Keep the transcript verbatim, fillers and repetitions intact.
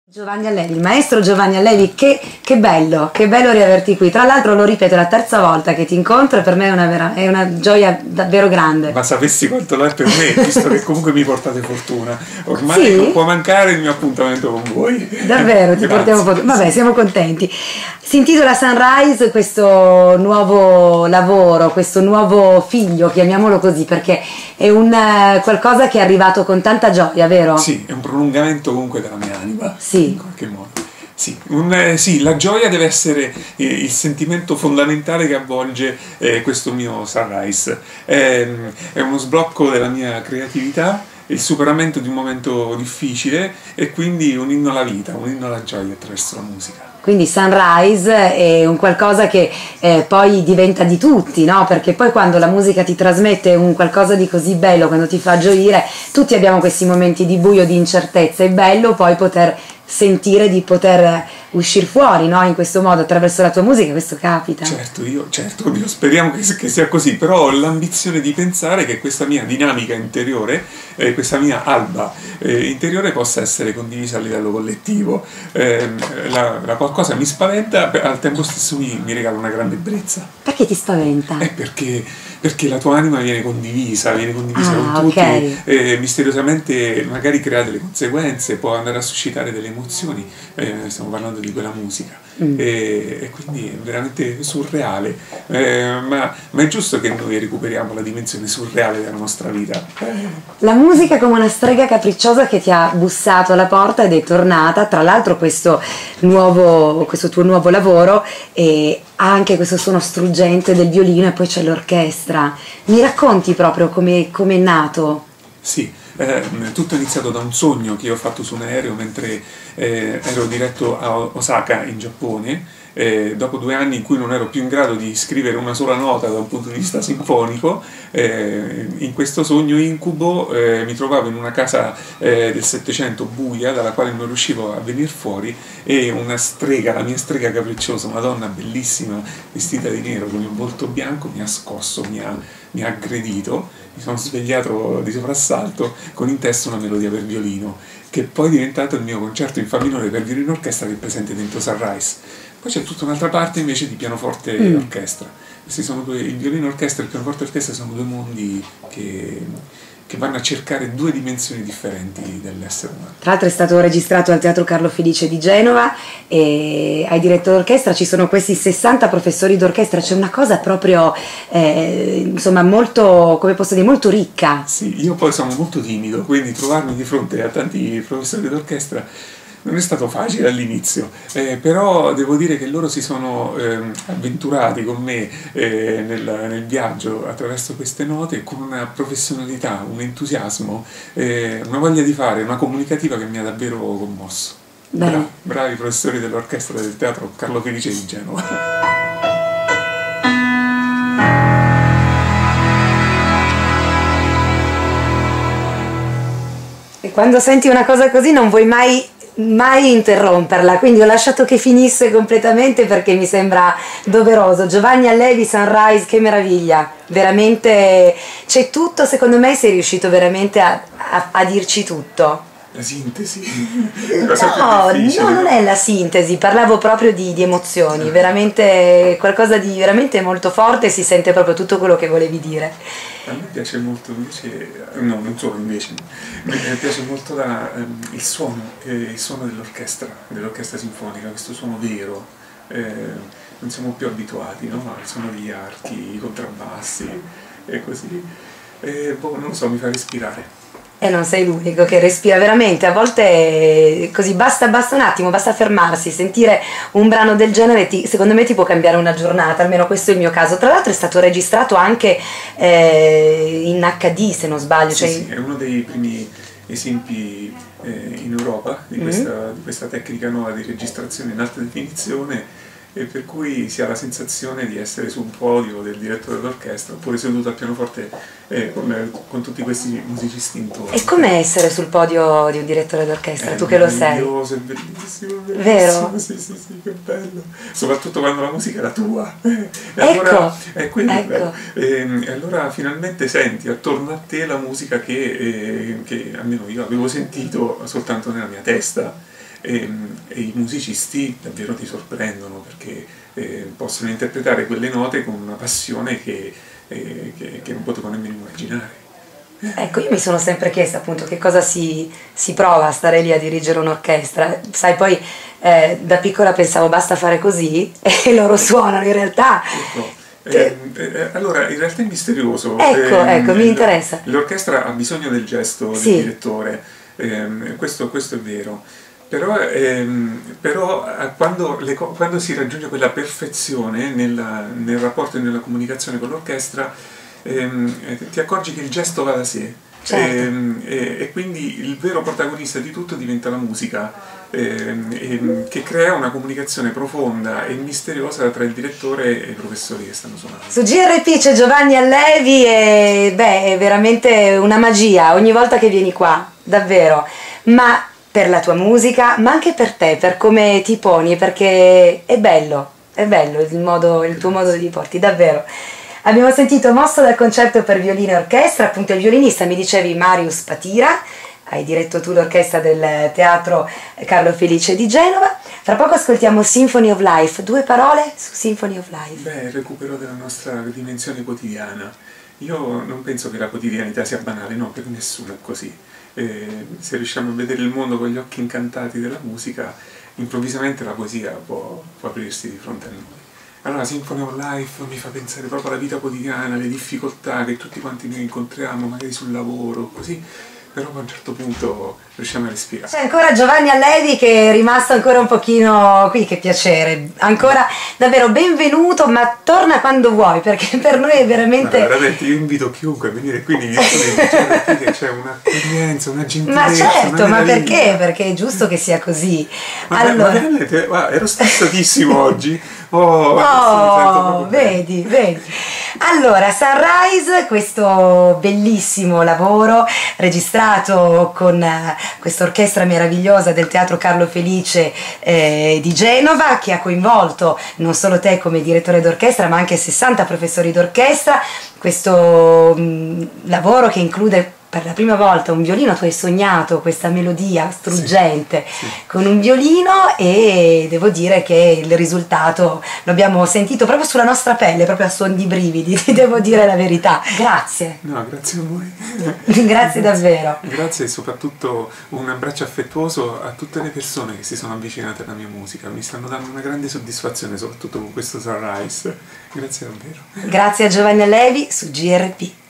Giovanni Allevi, il maestro Giovanni Allevi, che, che bello, che bello riaverti qui. Tra l'altro lo ripeto, è la terza volta che ti incontro e per me è una, vera, è una gioia davvero grande. Ma sapessi quanto lo è per me, visto che comunque mi portate fortuna. Ormai sì? non può mancare il mio appuntamento con voi. Davvero, ti portiamo fortuna. Vabbè, siamo contenti. Si intitola Sunrise questo nuovo lavoro, questo nuovo figlio, chiamiamolo così, perché è un uh, qualcosa che è arrivato con tanta gioia, vero? Sì, è un prolungamento comunque della mia anima. Sì. In qualche modo. Sì, un, eh, sì, la gioia deve essere eh, il sentimento fondamentale che avvolge eh, questo mio Sunrise. È, è uno sblocco della mia creatività, il superamento di un momento difficile e quindi un inno alla vita, un inno alla gioia attraverso la musica. Quindi Sunrise è un qualcosa che eh, poi diventa di tutti, no? Perché poi quando la musica ti trasmette un qualcosa di così bello, quando ti fa gioire, tutti abbiamo questi momenti di buio, di incertezza. È bello poi poter sentire di poter uscire fuori, no? In questo modo, attraverso la tua musica, questo capita. Certo, io, certo, io speriamo che, che sia così, però ho l'ambizione di pensare che questa mia dinamica interiore, eh, questa mia alba eh, interiore possa essere condivisa a livello collettivo. Eh, la, la qualcosa mi spaventa, al tempo stesso mi, mi regala una grande ebbrezza. Perché ti spaventa? È perché, perché la tua anima viene condivisa, viene condivisa ah, con tutti, okay. eh, misteriosamente magari crea delle conseguenze, può andare a suscitare delle emozioni, eh, stiamo parlando di quella musica, mm. e, e quindi è veramente surreale, eh, ma, ma è giusto che noi recuperiamo la dimensione surreale della nostra vita. La musica come una strega capricciosa che ti ha bussato alla porta ed è tornata, tra l'altro questo nuovo, questo tuo nuovo lavoro e ha anche questo suono struggente del violino e poi c'è l'orchestra. Mi racconti proprio come è nato? Sì, eh, tutto è iniziato da un sogno che io ho fatto su un aereo mentre eh, ero diretto a Osaka in Giappone. Eh, dopo due anni in cui non ero più in grado di scrivere una sola nota da un punto di vista sinfonico, eh, in questo sogno incubo eh, mi trovavo in una casa eh, del Settecento buia dalla quale non riuscivo a venire fuori e una strega, la mia strega capricciosa, una donna bellissima vestita di nero con il volto bianco mi ha scosso, mi ha, mi ha aggredito, mi sono svegliato di soprassalto con in testa una melodia per violino che poi è diventato il mio concerto in fa minore per violino e orchestra che è presente dentro Sunrise. Poi c'è tutta un'altra parte invece di pianoforte e mm. orchestra. Questi sono due, il violino orchestra e il pianoforte e orchestra sono due mondi che, che vanno a cercare due dimensioni differenti dell'essere umano. Tra l'altro è stato registrato al Teatro Carlo Felice di Genova e hai diretto l'orchestra, ci sono questi sessanta professori d'orchestra, c'è una cosa proprio eh, insomma molto, come posso dire, molto ricca. Sì, io poi sono molto timido, quindi trovarmi di fronte a tanti professori d'orchestra non è stato facile all'inizio, eh, però devo dire che loro si sono eh, avventurati con me eh, nel, nel viaggio attraverso queste note con una professionalità, un entusiasmo, eh, una voglia di fare, una comunicativa che mi ha davvero commosso. Bra- bravi professori dell'orchestra del Teatro Carlo Felice di Genova. E quando senti una cosa così non vuoi mai mai interromperla, quindi ho lasciato che finisse completamente perché mi sembra doveroso. Giovanni Allevi, Sunrise, che meraviglia, veramente c'è tutto, secondo me sei riuscito veramente a, a, a dirci tutto. La sintesi. No, no, non è la sintesi, parlavo proprio di, di emozioni, veramente qualcosa di veramente molto forte, si sente proprio tutto quello che volevi dire. A me piace molto invece, no, non solo invece, mi piace molto la, um, il suono, eh, il suono dell'orchestra, dell'orchestra sinfonica, questo suono vero, eh, non siamo più abituati, no? Al suono degli archi, i contrabbassi e così, eh, boh, non lo so, mi fa respirare. E non sei l'unico che respira veramente, a volte così basta, basta un attimo, basta fermarsi, sentire un brano del genere ti, secondo me ti può cambiare una giornata, almeno questo è il mio caso. Tra l'altro è stato registrato anche eh, in acca di se non sbaglio. Sì, cioè... sì, è uno dei primi esempi eh, in Europa di questa, mm-hmm. di questa tecnica nuova di registrazione in alta definizione e per cui si ha la sensazione di essere su un podio del direttore d'orchestra oppure seduto al pianoforte eh, con, con tutti questi musicisti intorno. E com'è essere sul podio di un direttore d'orchestra, È tu che lo sei? È bellissimo, bellissimo, vero? Sì, sì, sì, che bello, soprattutto quando la musica è la tua. E ecco, allora, è quello ecco. e, e allora finalmente senti attorno a te la musica che, eh, che almeno io avevo sentito soltanto nella mia testa. E, e i musicisti davvero ti sorprendono perché eh, possono interpretare quelle note con una passione che, eh, che, che non potevo nemmeno immaginare. Ecco, io mi sono sempre chiesta appunto che cosa si, si prova a stare lì a dirigere un'orchestra. Sai, poi eh, da piccola pensavo basta fare così e loro suonano, in realtà... Ecco. Eh, eh, allora, in realtà è misterioso. Ecco, eh, ecco, mi interessa. L'orchestra ha bisogno del gesto sì. del direttore, eh, questo, questo è vero. Però, ehm, però quando, le, quando si raggiunge quella perfezione nella, nel rapporto e nella comunicazione con l'orchestra, ehm, ti accorgi che il gesto va da sé. Certo. ehm, e, e quindi il vero protagonista di tutto diventa la musica, ehm, ehm, che crea una comunicazione profonda e misteriosa tra il direttore e i professori che stanno suonando. Su G R P c'è Giovanni Allevi e beh, è veramente una magia ogni volta che vieni qua, davvero. Ma per la tua musica, ma anche per te, per come ti poni, perché è bello, è bello il, modo, il tuo modo di porti, davvero. Abbiamo sentito Mosso dal concerto per violino e orchestra, appunto il violinista, mi dicevi Marius Patira, hai diretto tu l'orchestra del Teatro Carlo Felice di Genova. Fra poco ascoltiamo Symphony of Life, due parole su Symphony of Life. Beh, il recupero della nostra dimensione quotidiana. Io non penso che la quotidianità sia banale, no, per nessuno è così. Eh, se riusciamo a vedere il mondo con gli occhi incantati della musica, improvvisamente la poesia può, può aprirsi di fronte a noi. Allora Symphony of Life mi fa pensare proprio alla vita quotidiana, le difficoltà che tutti quanti noi incontriamo, magari sul lavoro, così, però a un certo punto riusciamo a respirare. C'è ancora Giovanni Allevi che è rimasto ancora un pochino qui, che piacere, ancora davvero benvenuto, ma torna quando vuoi perché per noi è veramente... Ma veramente io invito chiunque a venire qui nei miei studi, che c'è un'accoglienza, una gentilezza. Ma certo, una ma perché? Perché è giusto che sia così. Ma, allora... ma veramente, ma ero stressatissimo oggi. Oh, oh vedi, vedi. Allora, Sunrise, questo bellissimo lavoro registrato con uh, questa orchestra meravigliosa del Teatro Carlo Felice eh, di Genova, che ha coinvolto non solo te come direttore d'orchestra ma anche sessanta professori d'orchestra, questo mh, lavoro che include per la prima volta un violino. Tu hai sognato questa melodia struggente, sì, sì, con un violino e devo dire che il risultato lo abbiamo sentito proprio sulla nostra pelle, proprio a suon di brividi, ti devo dire la verità. Grazie. No, grazie a voi. grazie, grazie davvero. Grazie e soprattutto un abbraccio affettuoso a tutte le persone che si sono avvicinate alla mia musica, mi stanno dando una grande soddisfazione, soprattutto con questo Sunrise. Grazie davvero. Grazie a Giovanni Allevi su G R P.